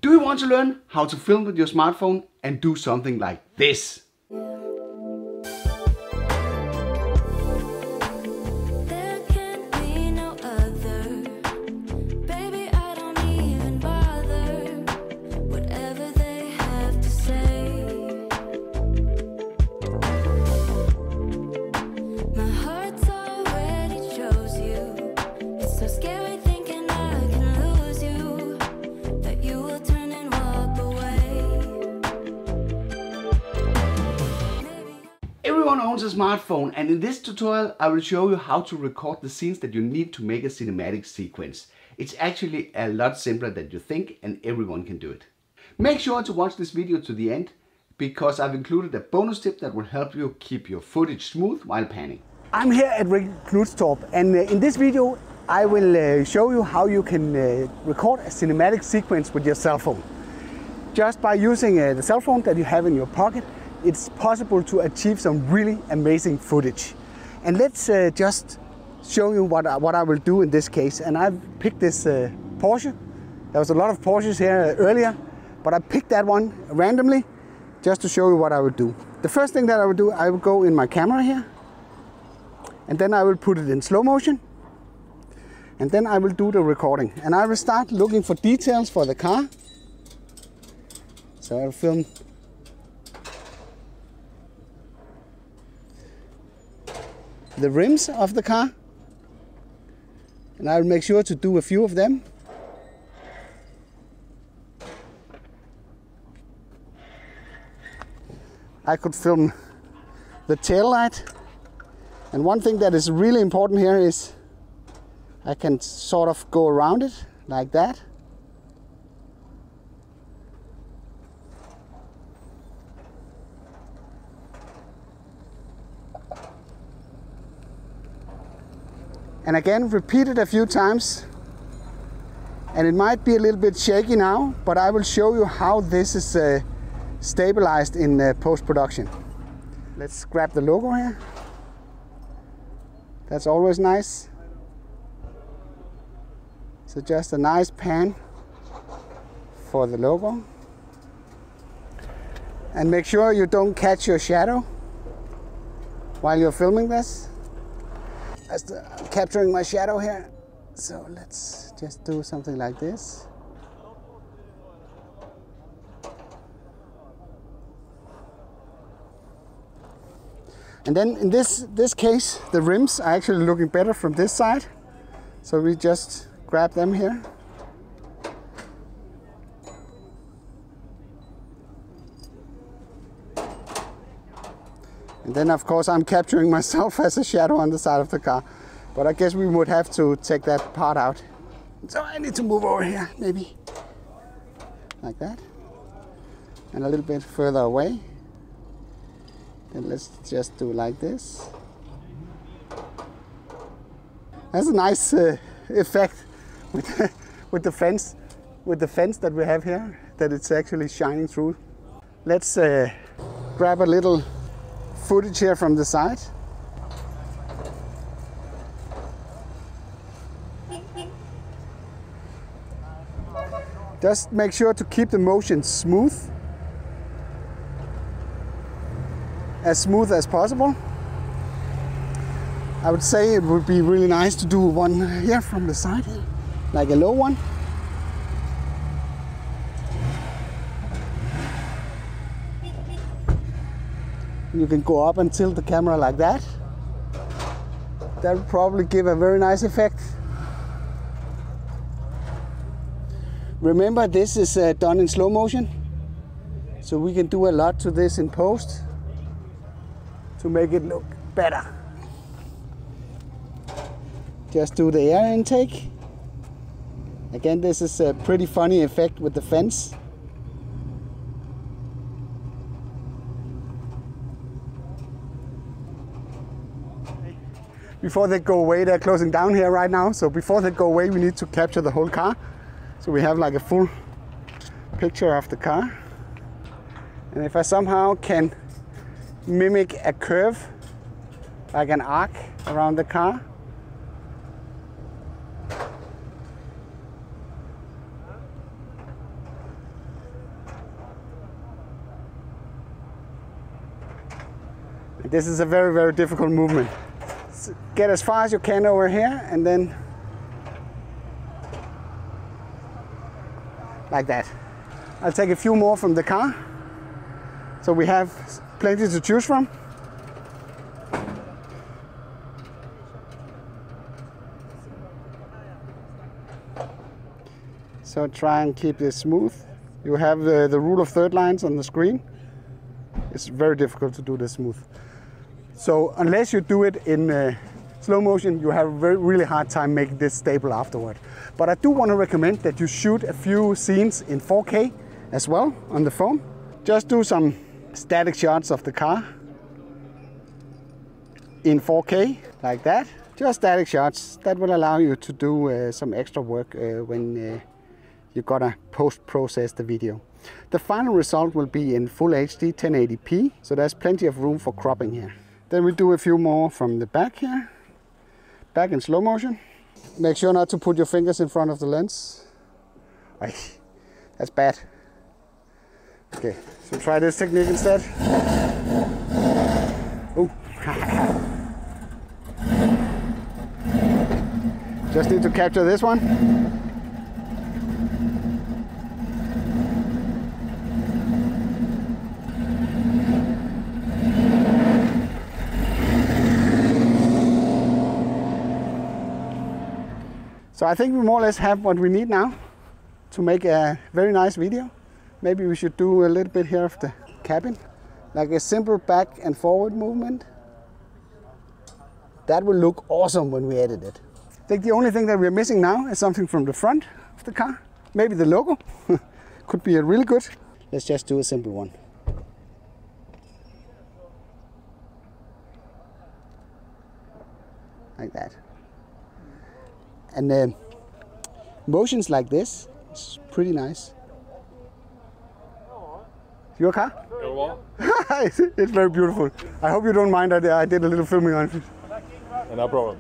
Do you want to learn how to film with your smartphone and do something like this? Everyone owns a smartphone, and in this tutorial I will show you how to record the scenes that you need to make a cinematic sequence. It's actually a lot simpler than you think, and everyone can do it. Make sure to watch this video to the end, because I've included a bonus tip that will help you keep your footage smooth while panning. I'm here at Knudstorp, and in this video I will show you how you can record a cinematic sequence with your cell phone. Just by using the cell phone that you have in your pocket, it's possible to achieve some really amazing footage. And let's just show you what I will do in this case. And I've picked this Porsche. There was a lot of Porsches here earlier, but I picked that one randomly just to show you what I would do. The first thing that I would do, I will go in my camera here, and then I will put it in slow motion, and then I will do the recording. And I will start looking for details for the car. So I'll film the rims of the car, and I'll make sure to do a few of them. I could film the tail light, and one thing that is really important here is I can sort of go around it like that. And again, repeat it a few times. And it might be a little bit shaky now, but I will show you how this is stabilized in post-production. Let's grab the logo here. That's always nice. So just a nice pan for the logo. And make sure you don't catch your shadow while you're filming this. I'm capturing my shadow here, so let's just do something like this. And then in this case, the rims are actually looking better from this side, so we just grab them here. And then of course I'm capturing myself as a shadow on the side of the car. But I guess we would have to take that part out. So I need to move over here, maybe. Like that. And a little bit further away. Then let's just do like this. That's a nice effect with the fence that we have here, that it's actually shining through. Let's grab a little footage here from the side. Just make sure to keep the motion smooth as possible. I would say it would be really nice to do one here from the side, like a low one. You can go up and tilt the camera like that. That would probably give a very nice effect. Remember, this is done in slow motion, so we can do a lot to this in post to make it look better. Just do the air intake. Again, this is a pretty funny effect with the fence. Before they go away, they're closing down here right now, so before they go away we need to capture the whole car. So we have like a full picture of the car. And if I somehow can mimic a curve, like an arc around the car. This is a very, very difficult movement. So get as far as you can over here and then like that. I'll take a few more from the car. So we have plenty to choose from. So try and keep this smooth. You have the rule of third lines on the screen. It's very difficult to do this smooth. So unless you do it in slow motion, you have a really hard time making this stable afterward. But I do want to recommend that you shoot a few scenes in 4K as well on the phone. Just do some static shots of the car in 4K like that. Just static shots. That will allow you to do some extra work when you gotta post-process the video. The final result will be in full HD 1080p, so there's plenty of room for cropping here. Then we do a few more from the back here. Back in slow motion. Make sure not to put your fingers in front of the lens. Ay, that's bad. Okay, so try this technique instead. Oh. Just need to capture this one. So I think we more or less have what we need now to make a very nice video. Maybe we should do a little bit here of the cabin, like a simple back and forward movement. That will look awesome when we edit it. I think the only thing that we're missing now is something from the front of the car. Maybe the logo. Could be a really good. Let's just do a simple one. Like that. And motions like this is pretty nice. Your car? It's very beautiful. I hope you don't mind that I did a little filming on it. No problem.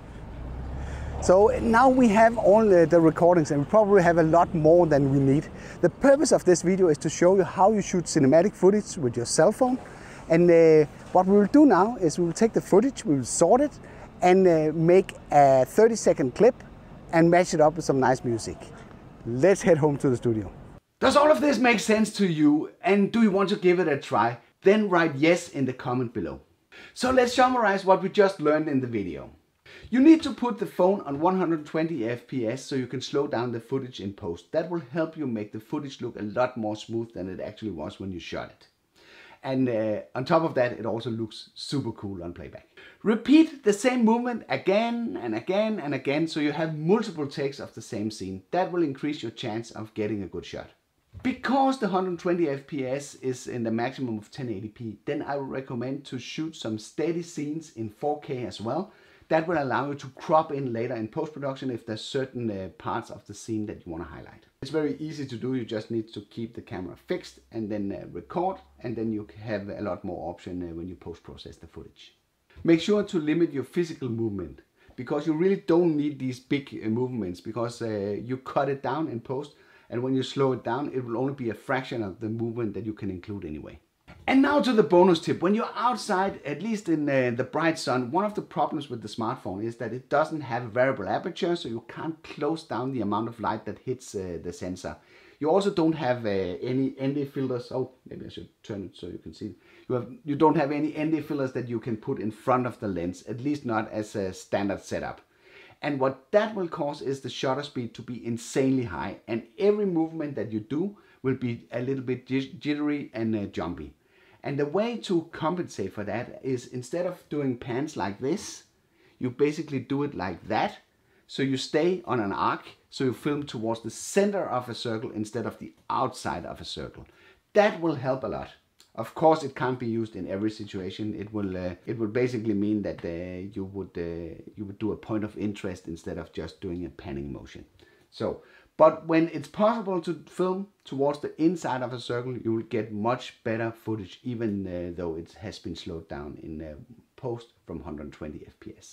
So now we have all the recordings, and we probably have a lot more than we need. The purpose of this video is to show you how you shoot cinematic footage with your cell phone. And what we will do now is we will take the footage, we will sort it, and make a 30-second clip and match it up with some nice music. Let's head home to the studio. Does all of this make sense to you, and do you want to give it a try? Then write yes in the comment below. So let's summarize what we just learned in the video. You need to put the phone on 120 FPS so you can slow down the footage in post. That will help you make the footage look a lot more smooth than it actually was when you shot it. And on top of that, it also looks super cool on playback. Repeat the same movement again and again and again so you have multiple takes of the same scene. That will increase your chance of getting a good shot. Because the 120 FPS is in the maximum of 1080p, then I would recommend to shoot some steady scenes in 4K as well. That will allow you to crop in later in post-production if there's certain parts of the scene that you want to highlight. It's very easy to do. You just need to keep the camera fixed and then record, and then you have a lot more option when you post-process the footage. Make sure to limit your physical movement, because you really don't need these big movements, because you cut it down in post, and when you slow it down, it will only be a fraction of the movement that you can include anyway. And now to the bonus tip. When you're outside, at least in the bright sun, one of the problems with the smartphone is that it doesn't have a variable aperture, so you can't close down the amount of light that hits the sensor. You also don't have any ND filters. Oh, maybe I should turn it so you can see. You don't have any ND filters that you can put in front of the lens, at least not as a standard setup. And what that will cause is the shutter speed to be insanely high, and every movement that you do will be a little bit jittery and jumpy. And the way to compensate for that is, instead of doing pans like this, you basically do it like that. So you stay on an arc, so you film towards the center of a circle instead of the outside of a circle. That will help a lot. Of course, it can't be used in every situation. It will basically mean that you would do a point of interest instead of just doing a panning motion. So, but when it's possible to film towards the inside of a circle, you will get much better footage, even though it has been slowed down in post from 120 FPS.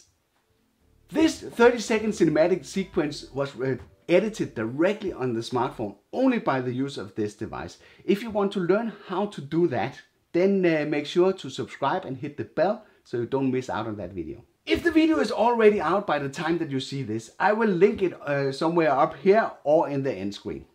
This 30-second cinematic sequence was edited directly on the smartphone only by the use of this device. If you want to learn how to do that, then make sure to subscribe and hit the bell so you don't miss out on that video. If the video is already out by the time that you see this, I will link it somewhere up here or in the end screen.